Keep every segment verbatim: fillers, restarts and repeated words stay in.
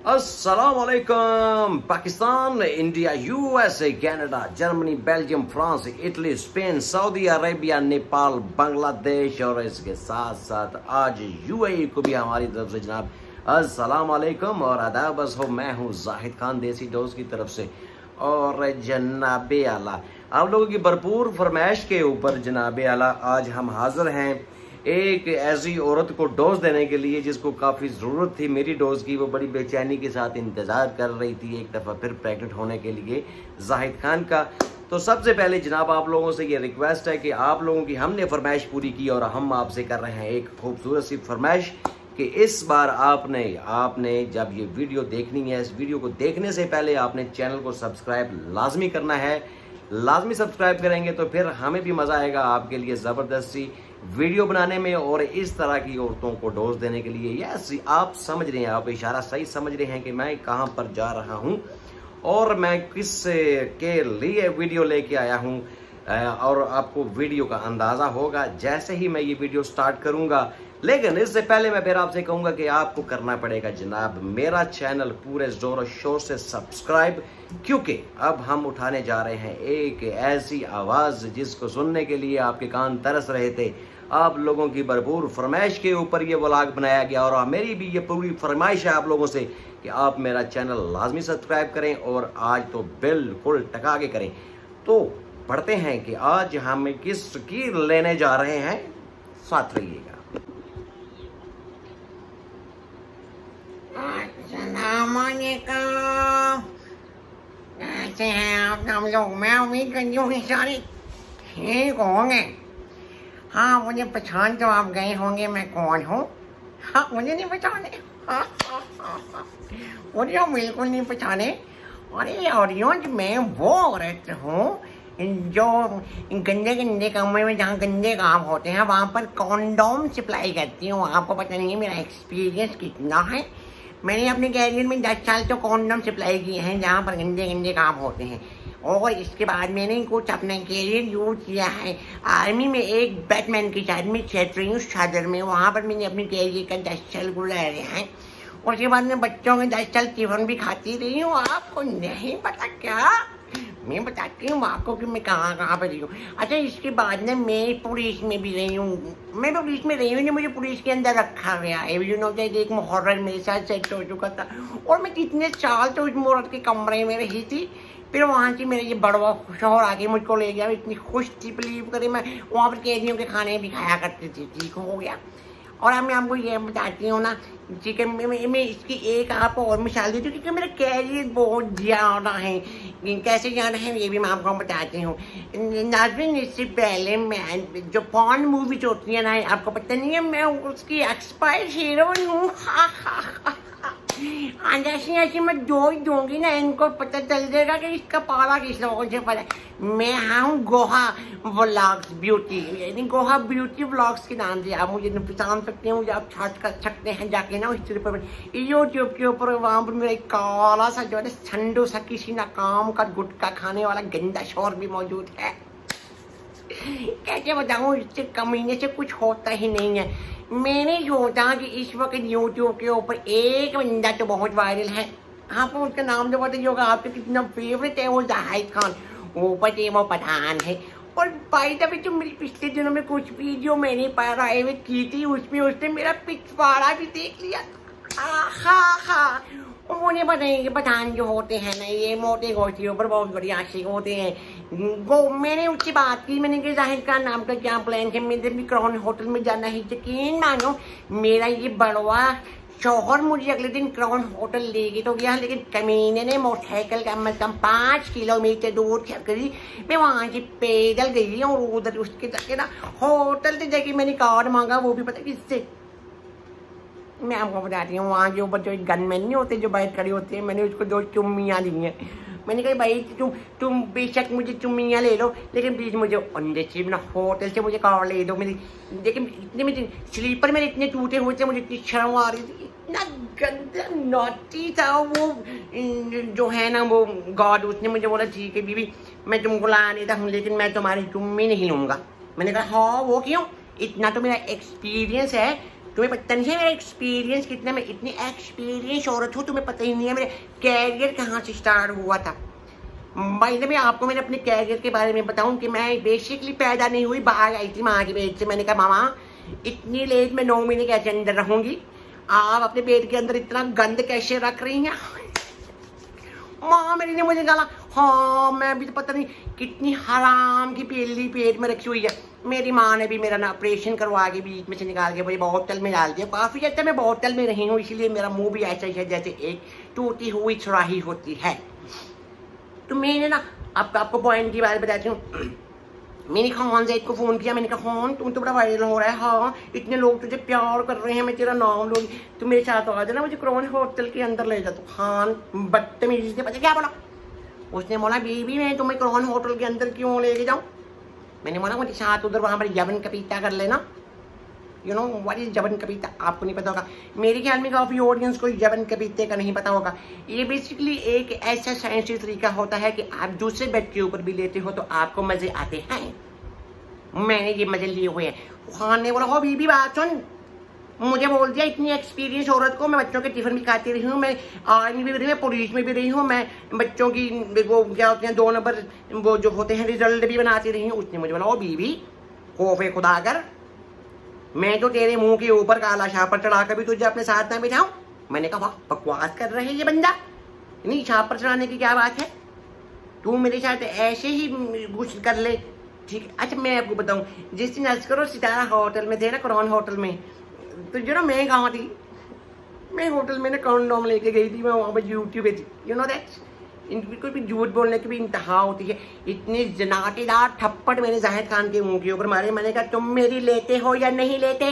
अस्सलाम वालेकुम। Pakistan, India, USA, Canada, Germany, Belgium, France, Italy, Spain, Saudi Arabia, Nepal, Bangladesh और इसके साथ साथ आज यूएई को भी हमारी तरफ से जनाब अस्सलाम वालेकुम और आदाब हो। मैं हूँ जाहिद खान देसी डोज की तरफ से और जनाबे आला आप लोगों की भरपूर फरमाइश के ऊपर जनाबे आला आज हम हाजिर हैं एक ऐसी औरत को डोज देने के लिए जिसको काफ़ी ज़रूरत थी मेरी डोज की। वो बड़ी बेचैनी के साथ इंतज़ार कर रही थी एक दफ़ा फिर प्रेग्नेंट होने के लिए जाहिद खान का। तो सबसे पहले जनाब आप लोगों से ये रिक्वेस्ट है कि आप लोगों की हमने फरमाइश पूरी की और हम आपसे कर रहे हैं एक खूबसूरत सी फरमाइश कि इस बार आपने आपने जब ये वीडियो देखनी है, इस वीडियो को देखने से पहले आपने चैनल को सब्सक्राइब लाजमी करना है। लाजमी सब्सक्राइब करेंगे तो फिर हमें भी मज़ा आएगा आपके लिए ज़बरदस्ती वीडियो बनाने में और इस तरह की औरतों को डोज देने के लिए। यस, आप समझ रहे हैं, आप इशारा सही समझ रहे हैं कि मैं कहां पर जा रहा हूं और मैं किस के लिए वीडियो लेके आया हूं। और आपको वीडियो का अंदाज़ा होगा जैसे ही मैं ये वीडियो स्टार्ट करूंगा। लेकिन इससे पहले मैं फिर आपसे कहूंगा कि आपको करना पड़ेगा जनाब मेरा चैनल पूरे जोर शोर से सब्सक्राइब, क्योंकि अब हम उठाने जा रहे हैं एक ऐसी आवाज़ जिसको सुनने के लिए आपके कान तरस रहे थे। आप लोगों की भरपूर फरमाइश के ऊपर ये व्लॉग बनाया गया और मेरी भी ये पूरी फरमाइश है आप लोगों से कि आप मेरा चैनल लाजमी सब्सक्राइब करें और आज तो बिल्कुल टका के करें। तो पढ़ते हैं कि आज हम किस की लेने जा रहे हैं, साथ रहिएगा। कैसे हैं आप सब लोग? मैं उम्मीद करती हूँ कि सारे ठीक होंगे। हाँ, मुझे पहचान तो आप गए होंगे मैं कौन हूँ। हाँ, मुझे नहीं पहचाने। हाँ, हाँ, हाँ, हाँ। मुझे बिल्कुल नहीं पहचाने। अरे ऑडियंस, मैं वो औरत हूँ जो गंदे गंदे कमरे में जहाँ गंदे काम होते हैं वहाँ पर कॉन्डोम सप्लाई करती हूँ। आपको पता नहीं है मेरा एक्सपीरियंस कितना है। मैंने अपने कैरियर में दस साल तो कॉन्डोम सप्लाई किए हैं जहाँ पर गंदे गंदे काम होते हैं। और इसके बाद मैंने कुछ अपना कैरियर यूज किया है आर्मी में, एक बैटमैन के साथ में क्षेत्रीय सदर में। वहाँ पर मैंने अपने कैरियर का दस साल गुजारे हैं। उसके बाद मैं बच्चों के दस साल टिफिन भी खाती रही हूँ। आपको नहीं पता क्या? मैं बताती हूँ आपको कि मैं कहाँ कहाँ पर रही हूँ। अच्छा, इसके बाद ना मैं पुलिस में भी रही हूँ। मैं पुलिस में रही हूँ, मुझे पुलिस के अंदर रखा गया है। यू नो दैट एक मुहर्रर मेरे साथ सेट हो चुका था और मैं कितने साल तो उस औरत के कमरे में रही थी। फिर वहाँ से मेरा ये बड़वा शोहर आके मुझको ले गया। इतनी खुश थी, बिलीव करें, मैं वहाँ पर कैदियों के खाने भी खाया करती थी। ठीक हो गया। और अब मैं आपको ये बताती हूँ ना, ठीक है, मैं, मैं इसकी एक आपको और मिसाल देती हूँ क्योंकि मेरा कैरियर बहुत ज़्यादा है। कैसे ज़्यादा है ये भी मैं आपको बताती हूँ। नाज़रीन, इससे पहले मैं जो पॉर्न मूवीज होती है ना, आपको पता नहीं है, मैं उसकी एक्सपायर हीरोइन हूँ। जैसे ऐसे मैं जो ही दूंगी ना, इनको पता चल जाएगा कि इसका पारा किस लोगों से पड़ा है। मैं हूँ गोहा व्लॉग्स ब्यूटी, यानी गोहा ब्यूटी व्लॉग्स के नाम से आप मुझे पहचान सकते हैं। मुझे आप सर्च कर सकते हैं जाके ना उस पर यूट्यूब के ऊपर। वहाँ पर मेरा एक काला सा जो है ठंडो सा किसी ना काम का गुटखा खाने वाला गंदा शोर भी मौजूद है। कैसे बताऊँ, इससे कमीने से कुछ होता ही नहीं है। मैंने सोचा कि इस वक्त यूट्यूब के ऊपर एक बंदा तो बहुत वायरल है। आपको उसका नाम जो पता होगा, आपके कितना फेवरेट है, वो जाहिद खान। ऊपर से वो पठान है। और भाई तभी जो मेरी पिछले दिनों में कुछ वीडियो मैंने प्राइवेट की थी, उसमें उसने मेरा पिछवाड़ा भी देख लिया। हाँ हाँ, मुझे बताइए पठान जो होते हैं ना, ये मोटे गोश्तियों पर बहुत बढ़िया आशिक होते हैं। वो मैंने उससे बात की, मैंने कहा जाहिद खान नाम का क्या प्लान है, मेरे भी क्राउन होटल में जाना है। यकीन मानो मेरा ये बड़वा शौहर मुझे अगले दिन क्राउन होटल लेके तो गया, लेकिन कमीने ने मोटरसाइकिल कम से कम पाँच किलोमीटर दूर चल करी। मैं वहाँ से पैदल गई और उधर उसके जाके ना होटल से जाके मैंने कार्ड मांगा, वो भी पता किससे। मैं आपको बताती हूँ, वहाँ के ऊपर जो एक गनमैन नहीं होते जो बाइक खड़े होते हैं, मैंने उसको दो चुम्मियाँ दी हैं। मैंने कहा भाई तुम तुम बेशक मुझे चुम्मियाँ ले लो, लेकिन प्लीज़ मुझे अंदर से ना होटल से मुझे कार ले दो। मेरी लेकिन इतने मेरे स्लीपर मेरे इतने टूटे हुए थे, मुझे इतनी शर्म आ रही थी, इतना गंदा नॉटी था वो जो है ना वो गॉड। उसने मुझे बोला ठीक है बीबी, मैं तुमको ला देता हूँ, लेकिन मैं तुम्हारी चुम्मी नहीं लूँगा। मैंने कहा हाँ, वो क्यों? इतना तो मेरा एक्सपीरियंस है, तुम्हें पता नहीं है मेरा एक्सपीरियंस कितना, मैं इतनी एक्सपीरियंस औरत हूँ, तुम्हें पता ही नहीं है मेरे कैरियर कहाँ से स्टार्ट हुआ था। भाई मैं आपको मैंने अपने कैरियर के बारे में बताऊं कि मैं बेसिकली पैदा नहीं हुई, बाहर आई थी माँ के पेट से। मैंने कहा मामा इतनी लेट में नौ महीने कैसे अंदर रहूंगी, आप अपने पेट के अंदर इतना गंद कैसे रख रही हैं। माँ मेरी ने मुझे कहा हाँ मैं भी तो पता नहीं कितनी हराम की पेली पेट में रखी हुई है। मेरी माँ ने भी मेरा ना ऑपरेशन करवा के बीच में से निकाल के मुझे बोतल में डाल दिया। काफ़ी अच्छा मैं बोतल में रही हूँ, इसीलिए मेरा मुंह भी ऐसा ही है जैसे एक टूटी हुई सुराही होती है। तो मैंने ना आप, आपको पॉइंट की बात बताती हूँ। मैंने खान जैद को फ़ोन किया, मैंने कहा खान तुम तो बड़ा वायरल हो रहा है, हाँ इतने लोग तुझे प्यार कर रहे हैं, मैं तेरा नाम लूँगी, तो मेरे साथ आ जाना, मुझे क्राउन होटल के अंदर ले जा। तो खान बदतमीजी से पता क्या बोला, उसने बोला बीबी मैं तुम्हें क्राउन होटल के अंदर क्यों लेके जाऊँ। मैंने बोला मुझे साथ उधर वहाँ पर जबन कपीता कर लेना। यू नो व्हाट इज जबन कपीता, आपको नहीं पता होगा, मेरे ख्याल में काफ़ी ऑडियंस को जबन कपीते का नहीं पता होगा। ये बेसिकली एक ऐसा साइंसी तरीका होता है कि आप दूसरे बेड के ऊपर भी लेते हो तो आपको मज़े आते हैं। मैंने ये मज़े लिए हुए हैं। खान ने बोला हो बीबी बात सुन, मुझे बोल दिया इतनी एक्सपीरियंस औरत को, मैं बच्चों के टिफिन भी खाती रही हूँ, मैं आर्मी में भी रही हूँ, पुलिस में भी रही हूँ, मैं बच्चों की वो क्या होते हैं दो नंबर वो जो होते हैं रिजल्ट भी बनाती रही हूँ। उसने मुझे बोला ओ बीबी खौफे खुदा कर, मैं तो तेरे मुंह के ऊपर काला छापर चढ़ा कर भी तुझे अपने साथ ना बिठाऊं। मैंने कहा वाह बकवास कर रहे हैं ये बंदा, नहीं छापर चढ़ाने की क्या बात है, तू मेरे साथ ऐसे ही कुछ कर ले ठीक। अच्छा मैं आपको बताऊं, जिस दिन अस्कर सितारा होटल में थे ना क्राउन होटल में, तो जो ना मैं कहाँ थी, मैं होटल में ना कंडोम लेके गई थी, मैं वहाँ पर यूट्यूब पे थी। यू नो दैट इनको भी झूठ बोलने की भी इंतहा होती है। इतनी जनाटेदार थप्पड़ मैंने जाहिद खान के मुंह के ऊपर मारे। मैंने कहा तुम मेरी लेते हो या नहीं लेते,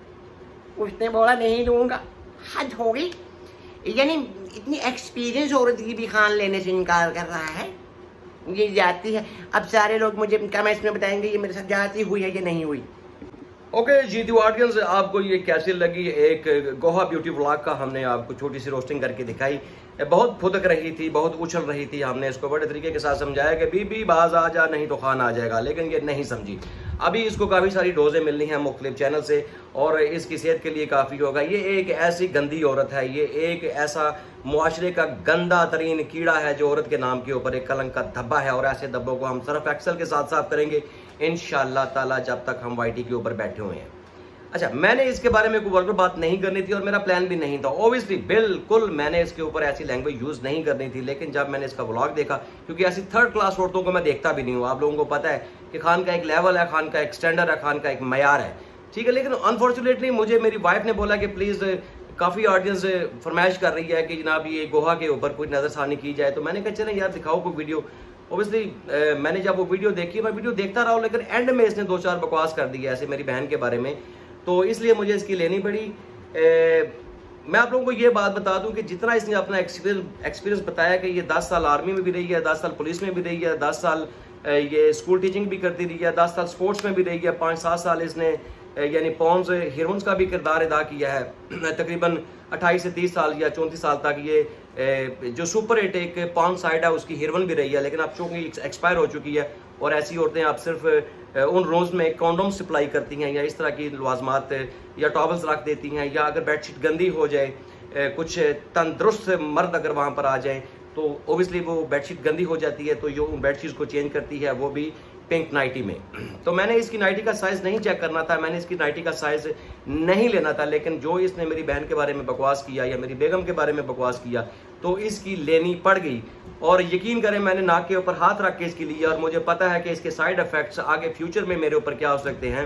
उसने बोला नहीं दूंगा। हद हो गई, यानी इतनी एक्सपीरियंस औरत की भी खान लेने से इनकार कर रहा है, ये जाती है। अब सारे लोग मुझे कमेंट्स में बताएंगे ये मेरे साथ जाती हुई है या नहीं हुई। ओके okay, जी दी ऑडियंस, आपको ये कैसी लगी? एक गोहा ब्यूटी व्लॉग का हमने आपको छोटी सी रोस्टिंग करके दिखाई। बहुत फुदक रही थी, बहुत उछल रही थी, हमने इसको बड़े तरीके के साथ समझाया कि बीबी बाज आ जा नहीं तो खान आ जाएगा, लेकिन ये नहीं समझी। अभी इसको काफ़ी सारी डोजें मिलनी हैं मुख्तलिफ चैनल से और इसकी सेहत के लिए काफ़ी होगा। ये एक ऐसी गंदी औरत है, ये एक ऐसा मुआशरे का गंदा तरीन कीड़ा है जो औरत के नाम के ऊपर एक कलंक का धब्बा है, और ऐसे धब्बों को हम सर्फ एक्सेल के साथ साफ करेंगे इंशाअल्लाह ताला जब तक हम वाईटी के ऊपर बैठे हुए हैं। अच्छा, मैंने इसके बारे में कोई वर्बर बात नहीं करनी थी और मेरा प्लान भी नहीं था। ऑब्वियसली बिल्कुल मैंने इसके ऊपर ऐसी लैंग्वेज यूज़ नहीं करनी थी, लेकिन जब मैंने इसका व्लॉग देखा, क्योंकि ऐसी थर्ड क्लास औरतों को मैं देखता भी नहीं हूँ, आप लोगों को पता है कि खान का एक लेवल है, खान का एक स्टैंडर्ड है, खान का एक मयार है, ठीक है। लेकिन अनफॉर्चुनेटली मुझे मेरी वाइफ ने बोला कि प्लीज़ काफ़ी ऑडियंस फरमाइश कर रही है कि जनाब ये गोहा के ऊपर कुछ नज़रसानी की जाए, तो मैंने कहा चलें यार दिखाओ कोई वीडियो। ओबियसली मैंने जब वो वीडियो देखी, मैं वीडियो देखता रहा हूँ, लेकिन एंड में इसने दो चार बकवास कर दी ऐसे मेरी बहन के बारे में, तो इसलिए मुझे इसकी लेनी पड़ी। ए, मैं आप लोगों को ये बात बता दूं कि जितना इसने अपना एक्सपीरियंस एक्सपीरियंस बताया कि ये दस साल आर्मी में भी रही है, दस साल पुलिस में भी रही है, दस साल ये स्कूल टीचिंग भी करती रही है, दस साल स्पोर्ट्स में भी रही है, पाँच सात साल इसने यानी पॉन्स हीरोइंस का भी किरदार अदा किया है, तकरीबन अट्ठाईस से तीस साल या चौंतीस साल तक ये जो सुपर हिट एक पॉन साइड है उसकी हीरोइन भी रही है, लेकिन अब चूँकि एक्सपायर हो चुकी है। और ऐसी औरतें आप सिर्फ उन रोज़ में कॉन्डोम सप्लाई करती हैं या इस तरह की लवाजमात या टॉवल्स रख देती हैं, या अगर बेडशीट गंदी हो जाए, कुछ तंदुरुस्त मर्द अगर वहाँ पर आ जाए तो ओबियसली वो बेडशीट गंदी हो जाती है, तो जो उन बेडशीट को चेंज करती है वो भी पिंक नाइटी में। तो मैंने इसकी नाइटी का साइज़ नहीं चेक करना था, मैंने इसकी नाइटी का साइज़ नहीं लेना था, लेकिन जो इसने मेरी बहन के बारे में बकवास किया या मेरी बेगम के बारे में बकवास किया तो इसकी लेनी पड़ गई। और यकीन करें मैंने नाक के ऊपर हाथ रख के इसकी लिया, और मुझे पता है कि इसके साइड इफेक्ट्स आगे फ्यूचर में मेरे ऊपर क्या हो सकते हैं।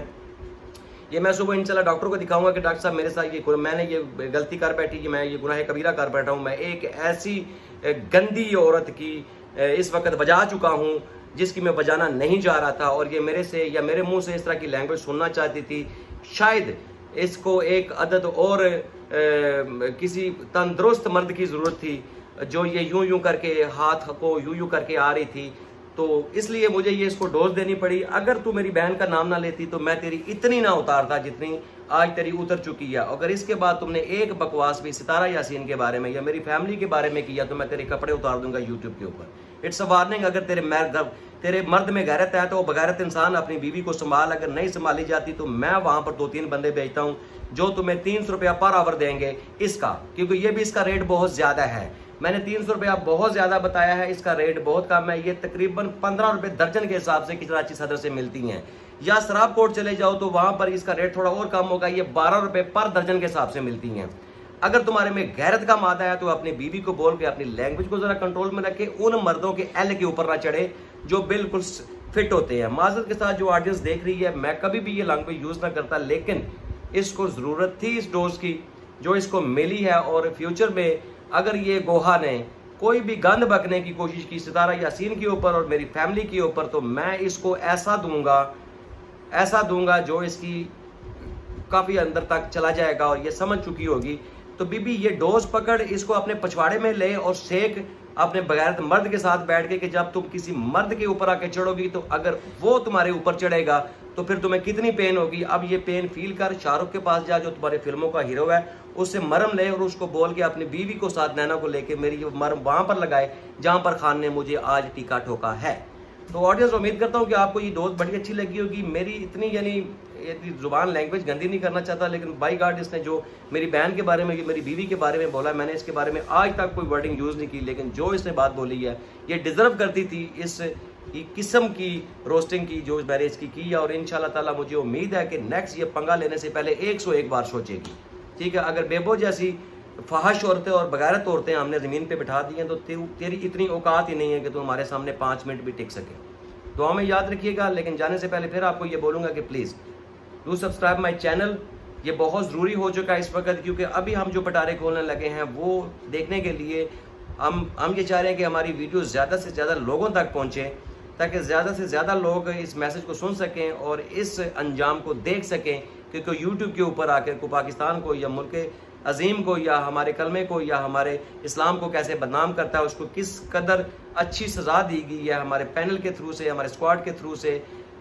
ये मैं सुबह इंशाल्लाह डॉक्टर को दिखाऊंगा कि डॉक्टर साहब मेरे साथ ये मैंने ये गलती कर बैठी कि मैं ये गुनाह कबीरा कर बैठा हूँ, मैं एक ऐसी गंदी औरत की इस वक्त बजा चुका हूँ जिसकी मैं बजाना नहीं जा रहा था, और ये मेरे से या मेरे मुंह से इस तरह की लैंग्वेज सुनना चाहती थी। शायद इसको एक अदद और ए, किसी तंदुरुस्त मर्द की ज़रूरत थी जो ये यूं यूं करके हाथ को यूं यूं करके आ रही थी, तो इसलिए मुझे ये इसको डोज देनी पड़ी। अगर तू मेरी बहन का नाम ना लेती तो मैं तेरी इतनी ना उतारता जितनी आज तेरी उतर चुकी है। अगर इसके बाद तुमने एक बकवास भी सितारा यासीन के बारे में या मेरी फैमिली के बारे में किया तो मैं तेरे कपड़े उतार दूंगा यूट्यूब के ऊपर। It's a warning. अगर तेरे मैं तेरे मर्द में गैरत है तो बगैरत इंसान अपनी बीवी को संभाल, अगर नहीं संभाली जाती तो मैं वहां पर दो तीन बंदे भेजता हूं जो तुम्हें तीन सौ रुपया पर आवर देंगे इसका, क्योंकि ये भी इसका रेट बहुत ज्यादा है। मैंने तीन सौ रुपया बहुत ज्यादा बताया है, इसका रेट बहुत कम है। ये तकरीबन पंद्रह रुपए दर्जन के हिसाब से कराची सदर से मिलती हैं। या शराब कोर्ट चले जाओ तो वहां पर इसका रेट थोड़ा और कम होगा, ये बारह रुपए पर दर्जन के हिसाब से मिलती हैं। अगर तुम्हारे में गैरत का मादा है तो अपनी बीवी को बोल के अपनी लैंग्वेज को जरा कंट्रोल में रखे, उन मर्दों के एल के ऊपर ना चढ़े जो बिल्कुल फिट होते हैं। माजरत के साथ जो ऑडियंस देख रही है, मैं कभी भी ये लैंग्वेज यूज ना करता, लेकिन इसको जरूरत थी इस डोज की जो इसको मिली है। और फ्यूचर में अगर ये गोहा ने कोई भी गंद बकने की कोशिश की सितारा यासीन के ऊपर और मेरी फैमिली के ऊपर, तो मैं इसको ऐसा दूंगा ऐसा दूंगा जो इसकी काफी अंदर तक चला जाएगा और ये समझ चुकी होगी। तो बीबी ये डोज पकड़, इसको अपने पछवाड़े में ले और शेक अपने बगैरत मर्द के साथ बैठ के कि जब तुम किसी मर्द के ऊपर आके चढ़ोगी तो अगर वो तुम्हारे ऊपर चढ़ेगा तो फिर तुम्हें कितनी पेन होगी। अब ये पेन फील कर, शाहरुख के पास जा जो तुम्हारे फिल्मों का हीरो है, उससे मरम ले और उसको बोल के अपनी बीवी को साथ नैना को लेके मेरी ये मरम वहां पर लगाए जहां पर खान ने मुझे आज टीका ठोका है। तो ऑडियंस उम्मीद करता हूँ कि आपको ये डोज बड़ी अच्छी लगी होगी। मेरी इतनी यानी जुबान लैंग्वेज गंदी नहीं करना चाहता, लेकिन बाई गॉड इसने जो मेरी बहन के बारे में, मेरी बीवी के बारे में बोला, मैंने इसके बारे में आज तक कोई वर्डिंग यूज नहीं की, लेकिन जो इसने बात बोली है ये डिजर्व करती थी इस किस्म की रोस्टिंग की जो मैंने इसकी की है। और इंशाल्लाह ताला मुझे उम्मीद है कि नेक्स्ट ये पंगा लेने से पहले एक सौ एक बार सोचेगी। ठीक है, अगर बेबो जैसी फहश औरतें और बगैरत औरतें हमने ज़मीन पे बिठा दी हैं तो ते, तेरी इतनी औकात ही नहीं है कि तू हमारे सामने पाँच मिनट भी टिक सके। दुआ में याद रखिएगा। लेकिन जाने से पहले फिर आपको ये बोलूँगा कि please do subscribe my channel. ये बहुत ज़रूरी हो चुका है इस वक्त, क्योंकि अभी हम जो पटारे खोलने लगे हैं वो देखने के लिए हम हम ये चाह रहे हैं कि हमारी वीडियो ज़्यादा से ज़्यादा लोगों तक पहुँचे, ताकि ज़्यादा से ज़्यादा लोग इस मैसेज को सुन सकें और इस अंजाम को देख सकें कि कोई यूट्यूब के ऊपर आकर को पाकिस्तान को या मुल्क अजीम को या हमारे कलमे को या हमारे इस्लाम को कैसे बदनाम करता है, उसको किस कदर अच्छी सज़ा दी गई है हमारे पैनल के थ्रू से, हमारे स्क्वाड के थ्रू से।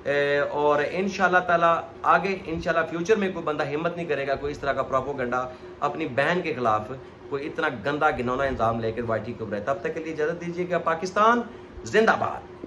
और इंशाल्लाह ताला आगे इंशाल्लाह फ्यूचर में कोई बंदा हिम्मत नहीं करेगा कोई इस तरह का प्रोपोगंडा अपनी बहन के खिलाफ कोई इतना गंदा घिनौना इंतजाम लेकर वाई टी को बनाए। तब तक के लिए इजाज़त दीजिएगा। पाकिस्तान जिंदाबाद।